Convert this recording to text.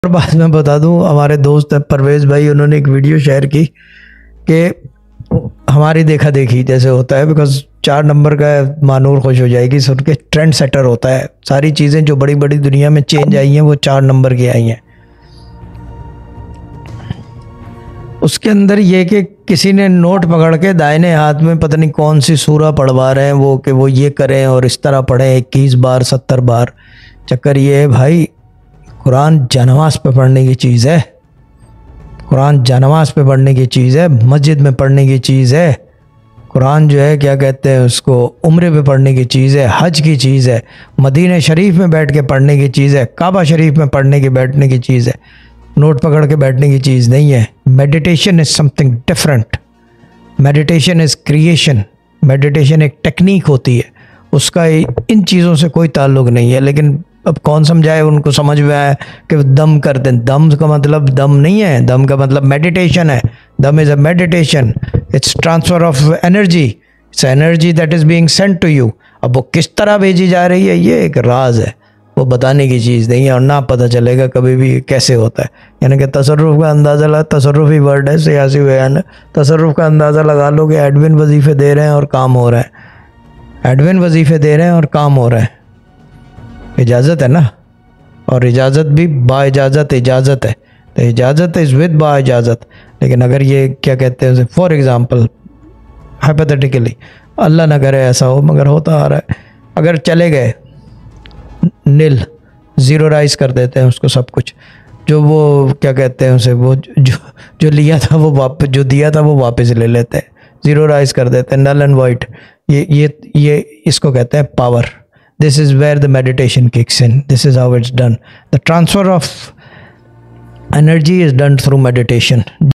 और बात मैं बता दूं, हमारे दोस्त परवेज़ भाई, उन्होंने एक वीडियो शेयर की कि हमारी देखा देखी जैसे होता है, बिकॉज 4 नंबर का मानूर खुश हो जाएगी, सुन के ट्रेंड सेटर होता है। सारी चीज़ें जो बड़ी बड़ी दुनिया में चेंज आई हैं वो 4 नंबर की आई हैं। उसके अंदर ये कि किसी ने नोट पकड़ के दाहिने हाथ में पता नहीं कौन सी सूरा पढ़वा रहे हैं वो, कि वो ये करें और इस तरह पढ़ें 21 बार 70 बार। चक्कर ये है भाई, कुरान जानमाज़ पे पढ़ने की चीज़ है, कुरान जानमाज़ पे पढ़ने की चीज़ है, मस्जिद में पढ़ने की चीज़ है। कुरान जो है क्या कहते हैं उसको, उम्रे पे पढ़ने की चीज़ है, हज की चीज़ है, मदीना शरीफ में बैठ के पढ़ने की चीज़ है, काबा शरीफ में पढ़ने की बैठने की चीज़ है, नोट पकड़ के बैठने की चीज़ नहीं है। Meditation is something different. Meditation is creation. Meditation एक टेक्निक होती है, उसका इन चीज़ों से कोई ताल्लुक़ नहीं है। लेकिन अब कौन समझाए, उनको समझ में आया कि दम करते हैं। दम का मतलब दम नहीं है, दम का मतलब मेडिटेशन है। दम is a meditation, it's transfer of energy, it's energy that is being sent to you. अब वो किस तरह भेजी जा रही है ये एक राज है, वो बताने की चीज़ नहीं है और ना पता चलेगा कभी भी कैसे होता है। यानी कि तसर्रुफ़ का अंदाज़ा तसर्रुफ़ी वर्ड है, सियासी बयान है। तसर्रुफ़ का अंदाज़ा लगा लो कि एडमिन वजीफ़े दे रहे हैं और काम हो रहा है, एडमिन वजीफ़े दे रहे हैं और काम हो रहा है। इजाज़त है ना, और इजाज़त भी बा इजाज़त इजाज़त है, तो इजाज़त इज़ विद बा इजाज़त। लेकिन अगर ये क्या कहते हैं, फॉर एग्ज़ाम्पल हाइपोथेटिकली, अल्लाह ना करे ऐसा हो मगर होता आ रहा है, अगर चले गए नील ज़ीरो राइज कर देते हैं उसको सब कुछ, जो वो क्या कहते हैं उसे, वो जो लिया था वो वापस, जो दिया था वो वापस ले लेते हैं, ज़ीरो राइज कर देते हैं, नल एंड वाइट। ये इसको कहते हैं power. This is where the meditation kicks in. This is how it's done. The transfer of energy is done through meditation.